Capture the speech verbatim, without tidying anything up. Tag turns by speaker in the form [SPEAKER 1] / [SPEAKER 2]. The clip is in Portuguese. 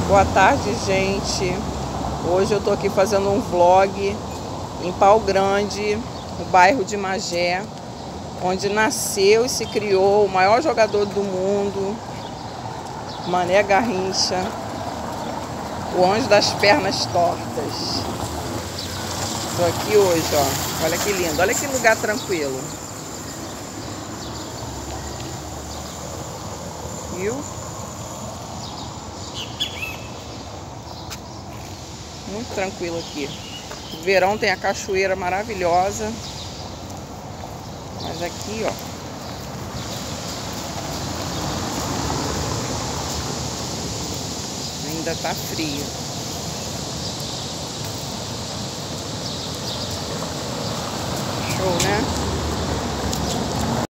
[SPEAKER 1] Boa tarde, gente. Hoje eu tô aqui fazendo um vlog em Pau Grande, no bairro de Magé, onde nasceu e se criou o maior jogador do mundo, Mané Garrincha, o anjo das pernas tortas. Tô aqui hoje, ó. Olha que lindo, olha que lugar tranquilo. Viu? Muito tranquilo aqui. No verão tem a cachoeira maravilhosa. Mas aqui, ó, ainda tá frio.